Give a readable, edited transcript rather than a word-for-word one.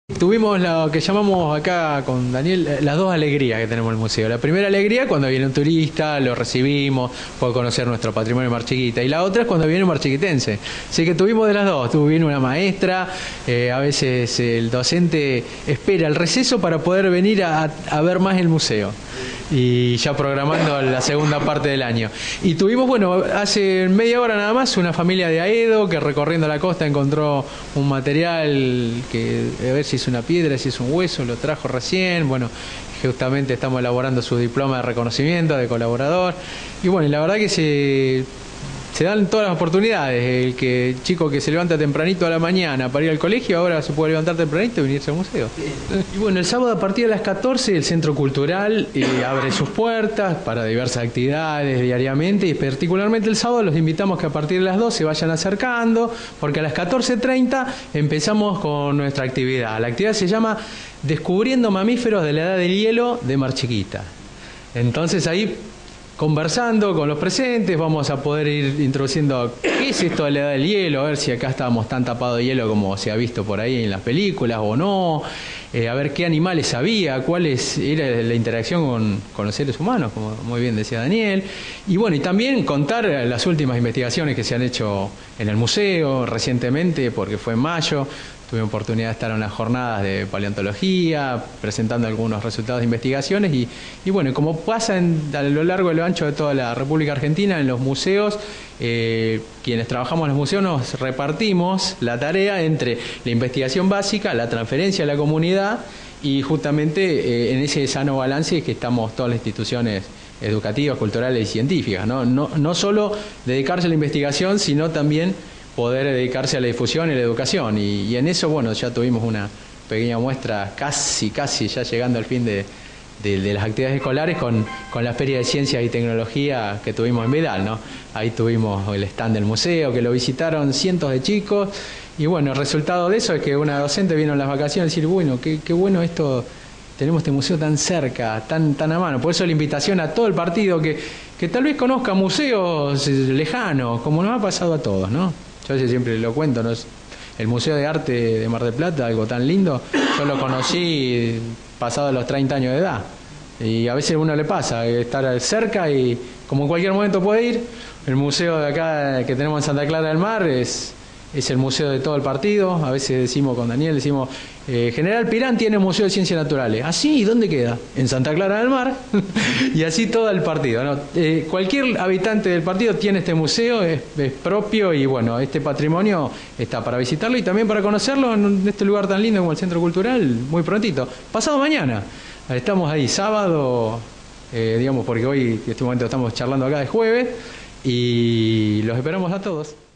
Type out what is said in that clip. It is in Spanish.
Tuvimos lo que llamamos acá con Daniel las dos alegrías que tenemos en el museo. La primera alegría cuando viene un turista, lo recibimos, puede conocer nuestro patrimonio Marchiquita. Y la otra es cuando viene un marchiquitense. Así que tuvimos de las dos. Viene una maestra, a veces el docente espera el receso para poder venir a ver más el museo. Y ya programando la segunda parte del año. Y tuvimos, bueno, hace media hora nada más, una familia de Aedo que recorriendo la costa encontró un material que, a ver si es una piedra, si es un hueso, lo trajo recién. Bueno, justamente estamos elaborando su diploma de reconocimiento de colaborador. Y bueno, y la verdad que se dan todas las oportunidades. El chico que se levanta tempranito a la mañana para ir al colegio, ahora se puede levantar tempranito y venirse al museo. Y bueno, el sábado a partir de las 14 el Centro Cultural abre sus puertas para diversas actividades diariamente, y particularmente el sábado los invitamos que a partir de las 2 se vayan acercando, porque a las 14:30 empezamos con nuestra actividad. La actividad se llama Descubriendo mamíferos de la edad del hielo de Marchiquita. Entonces ahí, conversando con los presentes, vamos a poder ir introduciendo qué es esto de la edad del hielo, a ver si acá estábamos tan tapados de hielo como se ha visto por ahí en las películas o no, a ver qué animales había, cuál era la interacción con los seres humanos, como muy bien decía Daniel, y bueno, y también contar las últimas investigaciones que se han hecho en el museo recientemente, porque fue en mayo. Tuve oportunidad de estar en las jornadas de paleontología, presentando algunos resultados de investigaciones y bueno, como pasa a lo largo y lo ancho de toda la República Argentina, en los museos, quienes trabajamos en los museos nos repartimos la tarea entre la investigación básica, la transferencia a la comunidad y justamente en ese sano balance que estamos todas las instituciones educativas, culturales y científicas, ¿no? No solo dedicarse a la investigación, sino también poder dedicarse a la difusión y la educación. Y en eso, bueno, ya tuvimos una pequeña muestra casi ya llegando al fin de las actividades escolares con la Feria de Ciencias y Tecnología que tuvimos en Vidal, ¿no? Ahí tuvimos el stand del museo, que lo visitaron cientos de chicos. Y bueno, el resultado de eso es que una docente vino en las vacaciones a decir, bueno, qué bueno esto, tenemos este museo tan cerca, tan a mano. Por eso la invitación a todo el partido que tal vez conozca museos lejanos, como nos ha pasado a todos, ¿no? Yo a veces siempre lo cuento, ¿no? El Museo de Arte de Mar del Plata, algo tan lindo, yo lo conocí pasado los 30 años de edad. Y a veces a uno le pasa estar cerca y como en cualquier momento puede ir. El museo de acá que tenemos en Santa Clara del Mar es el museo de todo el partido. A veces decimos con Daniel, decimos, General Pirán tiene Museo de Ciencias Naturales. ¿Ah, sí? ¿Y dónde queda? En Santa Clara del Mar. Y así todo el partido, ¿no? Cualquier habitante del partido tiene este museo, es propio, y bueno, este patrimonio está para visitarlo y también para conocerlo en este lugar tan lindo como el Centro Cultural, muy prontito. Pasado mañana. Estamos ahí, sábado, digamos, porque hoy en este momento estamos charlando acá de jueves, y los esperamos a todos.